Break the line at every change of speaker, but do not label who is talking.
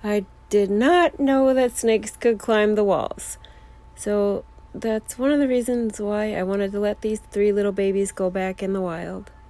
I did not know that snakes could climb the walls. So that's one of the reasons why I wanted to let these 3 little babies go back in the wild.